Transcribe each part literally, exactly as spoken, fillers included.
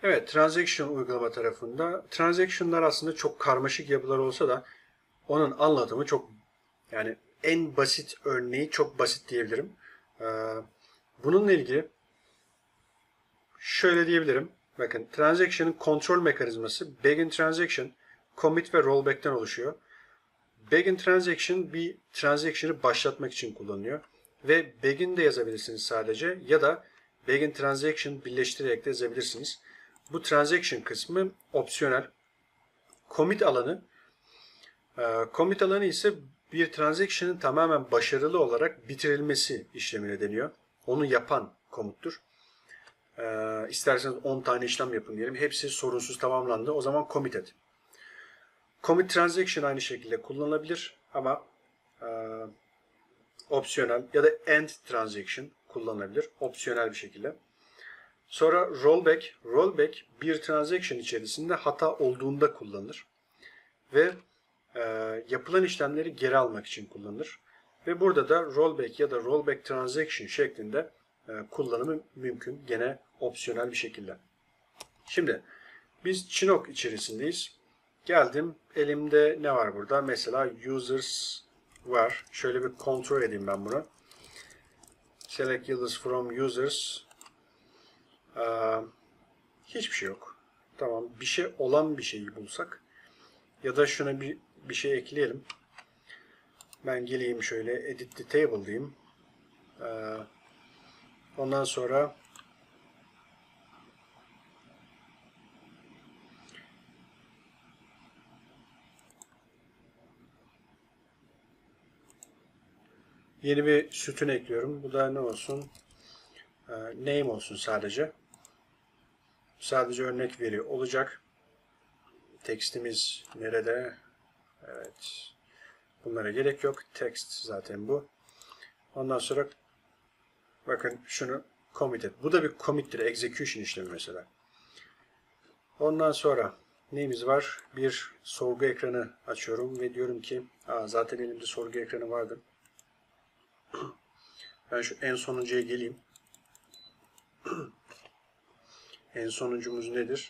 Evet, transaction uygulama tarafında transaction'lar aslında çok karmaşık yapılar olsa da onun anlatımı çok, yani en basit örneği çok basit diyebilirim. Ee, bununla ilgili şöyle diyebilirim. Bakın, transaction'ın kontrol mekanizması begin transaction, commit ve rollback'ten oluşuyor. Begin transaction bir transaction'ı başlatmak için kullanılıyor. Ve begin de yazabilirsiniz sadece ya da begin transaction birleştirerek de yazabilirsiniz. Bu transaction kısmı opsiyonel. Commit alanı commit alanı ise bir transaction'ın tamamen başarılı olarak bitirilmesi işlemine deniyor. Onu yapan komuttur. Ee, isterseniz on tane işlem yapın diyelim. Hepsi sorunsuz tamamlandı. O zaman commit et. Commit transaction aynı şekilde kullanılabilir ama e, opsiyonel ya da end transaction kullanılabilir. Opsiyonel bir şekilde. Sonra rollback. Rollback bir transaction içerisinde hata olduğunda kullanılır. Ve e, yapılan işlemleri geri almak için kullanılır. Ve burada da rollback ya da rollback transaction şeklinde e, kullanımı mümkün. Gene opsiyonel bir şekilde. Şimdi biz Chinook içerisindeyiz. Geldim. Elimde ne var burada? Mesela users var. Şöyle bir kontrol edeyim ben bunu. Select yıldız from users. Ee, hiçbir şey yok. Tamam. Bir şey olan bir şeyi bulsak. Ya da şuna bir, bir şey ekleyelim. Ben geleyim şöyle edit the table diyeyim. Ee, ondan sonra yeni bir sütun ekliyorum. Bu da ne olsun? Ee, name olsun sadece. Sadece örnek veri olacak. Tekstimiz nerede? Evet. Bunlara gerek yok. Text zaten bu. Ondan sonra bakın şunu commit et. Bu da bir commit'tir. Execution işlemi mesela. Ondan sonra neyimiz var? Bir sorgu ekranı açıyorum ve diyorum ki aa, zaten elimde sorgu ekranı vardı. Ben şu en sonuncuya geleyim. En sonuncumuz nedir?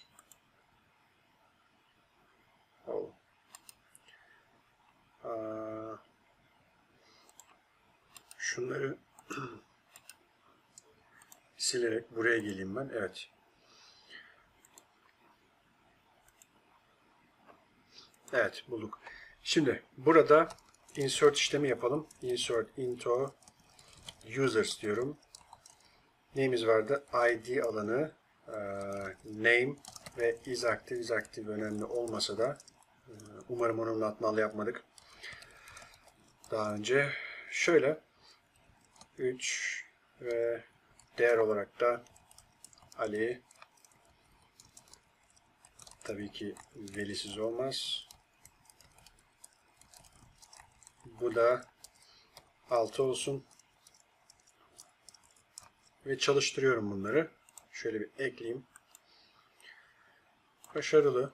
Oh. Aa, şunları silerek buraya geleyim ben. Evet. Evet, bulduk. Şimdi burada insert işlemi yapalım. Insert into users diyorum. Neyimiz vardı? I D alanı, name ve is active. Is active önemli olmasa da umarım onunla hatalı yapmadık. Daha önce şöyle üç ve değer olarak da Ali, tabii ki velisiz olmaz. Bu da altı olsun. Ve çalıştırıyorum bunları. Şöyle bir ekleyeyim. Başarılı.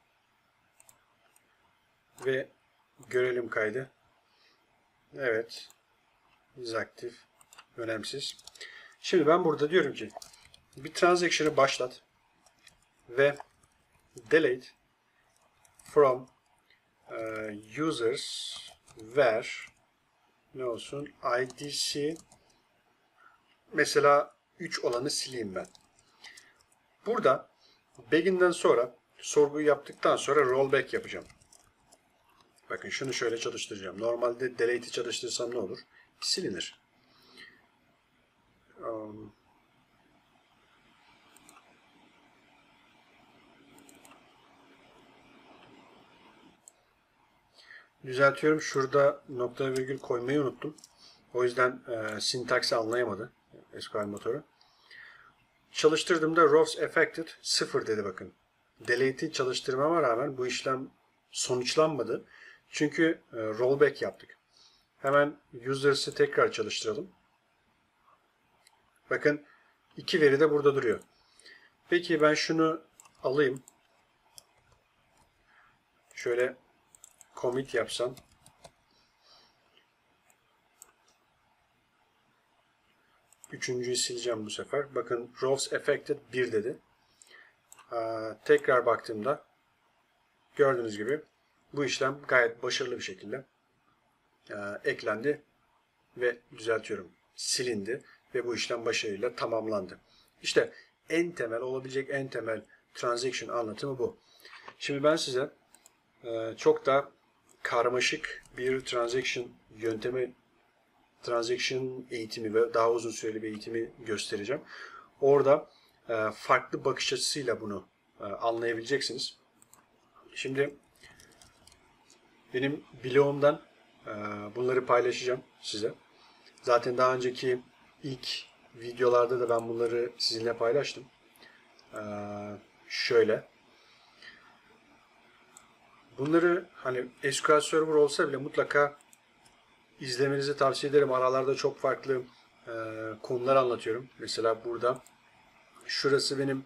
Ve görelim kaydı. Evet. Is active. Önemsiz. Şimdi ben burada diyorum ki bir transaction'ı başlat ve delete from uh, users ver ne olsun? I D C mesela üç olanı sileyim ben. Burada begin'den sonra sorguyu yaptıktan sonra rollback yapacağım. Bakın şunu şöyle çalıştıracağım. Normalde delete'i çalıştırsam ne olur? Silinir. Um, düzeltiyorum. Şurada nokta virgül koymayı unuttum. O yüzden e, sintaksi anlayamadı S Q L motoru. Çalıştırdığımda rows affected sıfır dedi bakın. Delete'i çalıştırmama rağmen bu işlem sonuçlanmadı. Çünkü e, rollback yaptık. Hemen users'ı tekrar çalıştıralım. Bakın iki veri de burada duruyor. Peki ben şunu alayım. Şöyle commit yapsam. Üçüncüyü sileceğim bu sefer. Bakın rows affected bir dedi. e, tekrar baktığımda gördüğünüz gibi bu işlem gayet başarılı bir şekilde e, eklendi ve düzeltiyorum silindi ve bu işlem başarıyla tamamlandı. İşte en temel olabilecek en temel transaction anlatımı bu. Şimdi ben size e, çok da karmaşık bir transaction yöntemi, transaction eğitimi ve daha uzun süreli bir eğitimi göstereceğim. Orada e, farklı bakış açısıyla bunu e, anlayabileceksiniz. Şimdi benim blogumdan e, bunları paylaşacağım size. Zaten daha önceki ilk videolarda da ben bunları sizinle paylaştım. E, şöyle. Bunları hani S Q L Server olsa bile mutlaka izlemenizi tavsiye ederim. Aralarda çok farklı e, konular anlatıyorum. Mesela burada şurası benim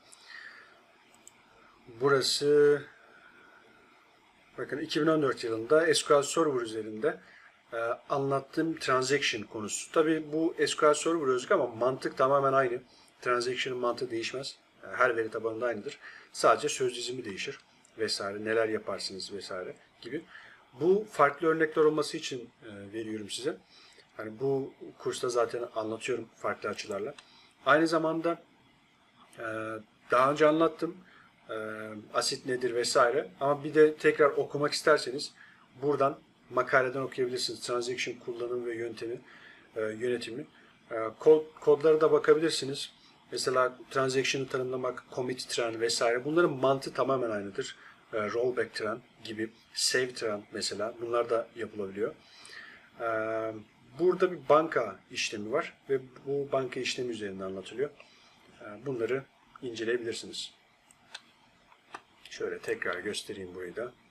burası bakın iki bin on dört yılında S Q L Server üzerinde e, anlattığım transaction konusu. Tabii bu S Q L Server özgü ama mantık tamamen aynı. Transaction'ın mantığı değişmez. Her veri tabanında aynıdır. Sadece söz dizimi değişir vesaire. Neler yaparsınız vesaire gibi. Bu farklı örnekler olması için e, veriyorum size. Hani bu kursta zaten anlatıyorum farklı açılarla. Aynı zamanda e, daha önce anlattım. E, asit nedir vesaire. Ama bir de tekrar okumak isterseniz buradan makaleden okuyabilirsiniz. Transaction kullanım ve yöntemi, e, yönetimi. E, kod, kodlara da bakabilirsiniz. Mesela transaction'ı tanımlamak, commit tran vesaire. Bunların mantığı tamamen aynıdır. E, rollback tran gibi, save tran mesela. Bunlar da yapılabiliyor. E, burada bir banka işlemi var ve bu banka işlemi üzerinde anlatılıyor. E, bunları inceleyebilirsiniz. Şöyle tekrar göstereyim burayı da.